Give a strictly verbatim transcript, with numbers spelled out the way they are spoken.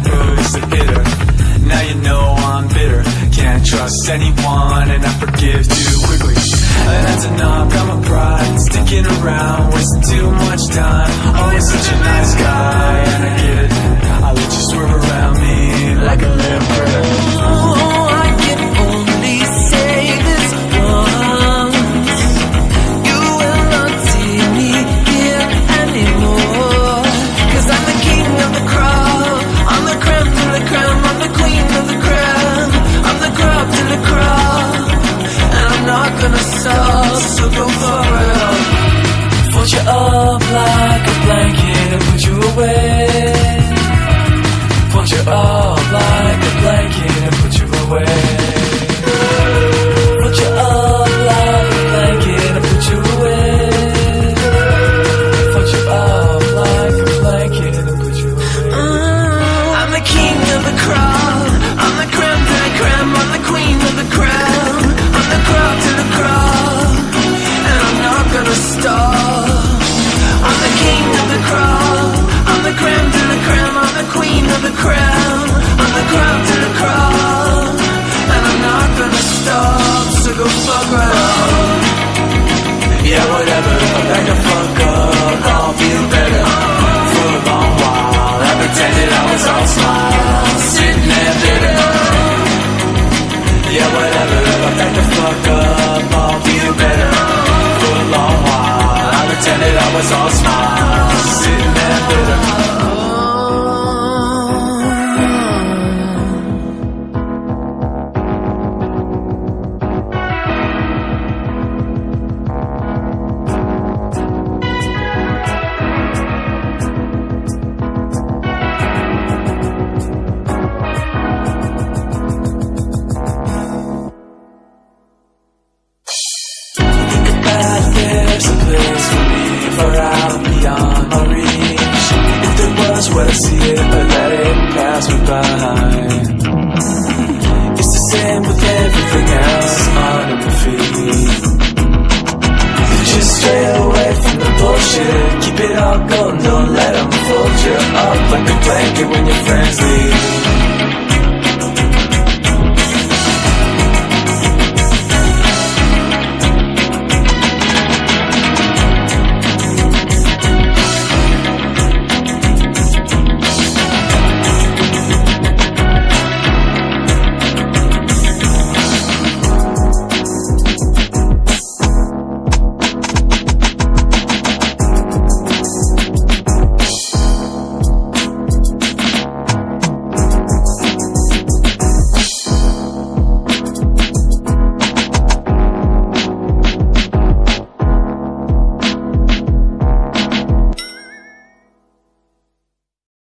who's the hitter? Now you know I'm bitter, can't trust anyone, and I forgive too quickly. And that's enough, got my pride sticking around, wasting too much time. Always such a nice guy, and I get it, I let you swerve around me like a leopard. Oh, I can only say this once: you will not see me here anymore. Cause I'm the king of the crowd, I'm the creme de la creme, I'm the queen of the creme, I'm the crop to the crowd, and I'm not gonna stop, so go for it. Fold you up like a blanket and put you away. Fold you up like a blanket and put you away. Fold you up like a blanket and put you away. Fold you up like a blanket and put you away. Mm, I'm the king of the crowd, I'm the creme de la creme, I'm the queen of the crowd, I'm the crowd to the crowd, and I'm not gonna stop. I'm the king of the crowd, I'm the creme de la creme, I'm the queen of the crowd, I'm the crowd to the crowd, and I'm not gonna stop, so go fuck right up. Yeah, whatever, I'm back to fuck up, I'll feel better. For a long while, I pretended I was all smiles, sitting there bitter. Yeah, whatever, I'm back to fuck up, I'll feel better. For a long while, I pretended I was all smiles, sitting there bitter. There's a place for me, far out beyond my reach. If there was, would I see it or let it pass me by? It's the same with everything else under my feet. Just stray away from the bullshit, keep it all going, don't let them fold you up like a blanket when your friends leave.